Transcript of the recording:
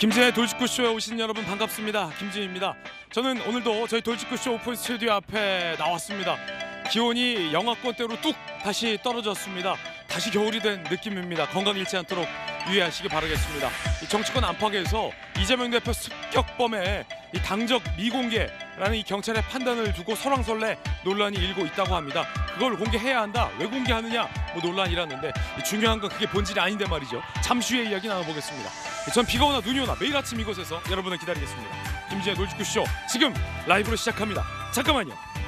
김진의 돌직구쇼에 오신 여러분 반갑습니다. 김진입니다. 저는 오늘도 저희 돌직구쇼 오픈 스튜디오 앞에 나왔습니다. 기온이 영하권대로 뚝 다시 떨어졌습니다. 다시 겨울이 된 느낌입니다. 건강 잃지 않도록 유의하시기 바라겠습니다. 이 정치권 안팎에서 이재명 대표 습격범의 이 당적 미공개라는 이 경찰의 판단을 두고 설왕설래 논란이 일고 있다고 합니다. 그걸 공개해야 한다. 왜 공개하느냐? 뭐 논란이 일었는데 중요한 건 그게 본질이 아닌데 말이죠. 잠시 후에 이야기 나눠보겠습니다. 전 비가 오나 눈이 오나 매일 아침 이곳에서 여러분을 기다리겠습니다. 김진의 돌직구쇼 지금 라이브로 시작합니다. 잠깐만요.